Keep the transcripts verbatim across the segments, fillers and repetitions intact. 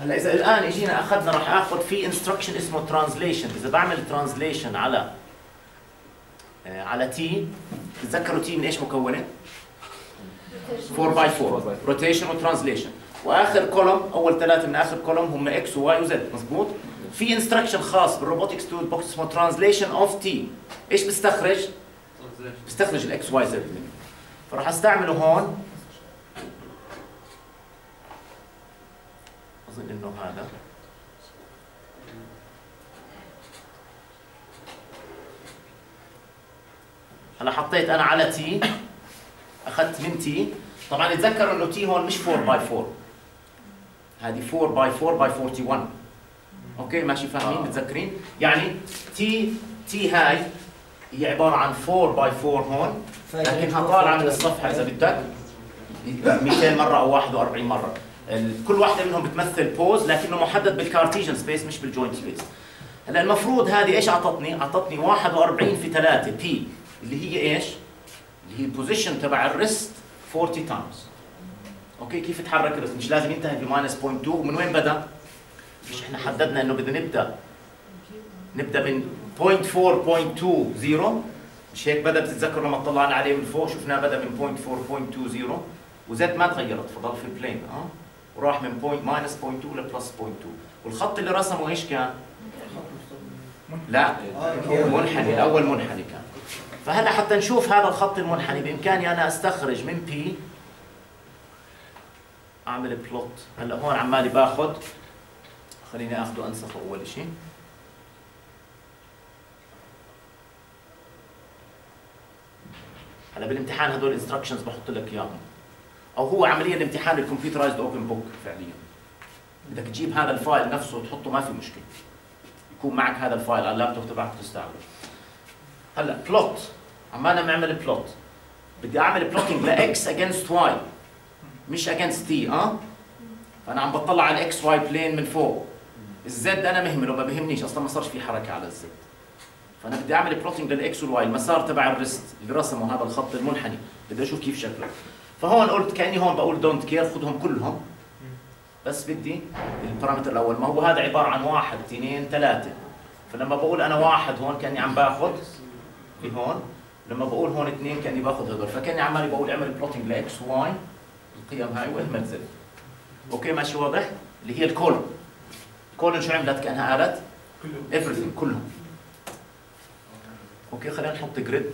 هلا اذا الان اجينا اخذنا راح اخذ في انستركشن اسمه ترانزليشن، اذا بعمل ترانزليشن على آه على تي، تتذكروا تي من ايش مكونه؟ فور باي فور، روتيشن وترانزليشن، واخر كولوم اول ثلاثه من اخر كولوم هم اكس وواي وزد، مضبوط؟ في انستركشن خاص بالروبوتكس تول بوكس اسمه ترانزليشن اوف تي، ايش بيستخرج؟ بيستخرج الاكس واي زد منه، فراح استعمله هون. اظن انه هذا هلا حطيت انا على تي، اخذت من تي، طبعا اتذكروا انه تي هون مش فور باي فور، هذه فور باي فور باي واحد وأربعين. اوكي ماشي فاهمين متذكرين؟ يعني تي تي هاي هي عباره عن فور باي فور هون، لكنها طالعه من الصفحه اذا بدك مئتين مره او واحد وأربعين مره، كل واحده منهم بتمثل بوز لكنه محدد بالكارتيجن سبيس مش بالجوينت سبيس. هلا المفروض هذه ايش اعطتني؟ اعطتني واحد وأربعين في ثلاثة بي اللي هي ايش؟ اللي هي البوزيشن تبع الريست أربعين تايمز. اوكي كيف تحرك الريست؟ مش لازم ينتهي ب ماينس صفر فاصلة اثنين، ومن وين بدا؟ مش احنا حددنا انه بدنا نبدا نبدا من صفر فاصلة أربعة فاصلة عشرين، مش هيك بدا؟ بتتذكروا لما طلعنا عليه من فوق شفناه بدا من صفر فاصلة أربعة فاصلة عشرين وزد ما تغيرت فضل في البلين اه وراح من بوينت ماينس صفر فاصلة اثنين لبلس صفر فاصلة اثنين، والخط اللي رسمه ايش كان؟ لا منحني، الاول منحني كان. فهلا حتى نشوف هذا الخط المنحني بامكاني انا استخرج من بي، اعمل بلوت. هلا هون عمالي باخذ، خليني اخذه انسخه اول شيء. هلا بالامتحان هدول الانستركشنز بحط لك اياهم، او هو عمليا الامتحان الكمبيوترايزد اوبن بوك فعليا. بدك تجيب هذا الفايل نفسه وتحطه ما في مشكله، يكون معك هذا الفايل على اللابتوب تبعك تستعمله. هلا بلوت، عمالنا بنعمل بلوت، بدي اعمل بلوتنج لاكس اجينست واي مش اجينست تي اه فانا عم بطلع على الاكس واي بلين من فوق. الزد انا مهمله ما بهمنيش اصلا، ما صارش في حركه على الزد، فانا بدي اعمل بلوتنج للاكس والواي، المسار تبع الريست اللي رسمه هذا الخط المنحني بدي اشوف كيف شكله. فهون قلت كاني هون بقول دونت كير، خذهم كلهم بس بدي البارامتر الاول، ما هو هذا عباره عن واحد اثنين ثلاثه، فلما بقول انا واحد هون كاني عم باخذ هون، لما بقول هون اثنين كاني باخذ هذول، فكاني عمالي بقول اعمل بلوتنج لاكس وواي القيم هاي واهمل زد. اوكي ماشي واضح؟ اللي هي الكولون. الكولون شو عملت؟ كانها قالت everything كلهم. اوكي خلينا نحط جريد.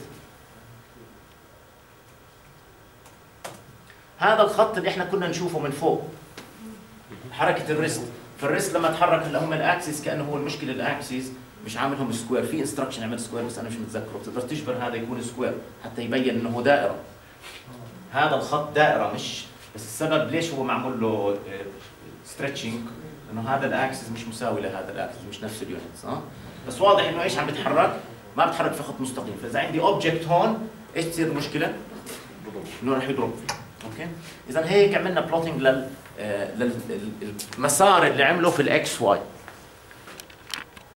هذا الخط اللي احنا كنا نشوفه من فوق حركه الريست، فالريست لما تحرك هلا هم الاكسس كانه هو المشكله الاكسس مش عاملهم سكوير، في انستركشن عمل سكوير بس انا مش متذكره، بتقدر تجبر هذا يكون سكوير حتى يبين انه هو دائره. هذا الخط دائره مش بس، السبب ليش هو معمول له ستريتشنج انه هذا الاكسس مش مساوي لهذا الاكسس، مش نفس اليونتس اه بس واضح انه ايش عم بيتحرك؟ ما بتحرك في خط مستقيم، فاذا عندي اوبجكت هون ايش تصير المشكله؟ انه رح يضرب فيه. اوكي؟ اذا هيك عملنا بلوتنج لل للمسار اللي عمله في الاكس واي.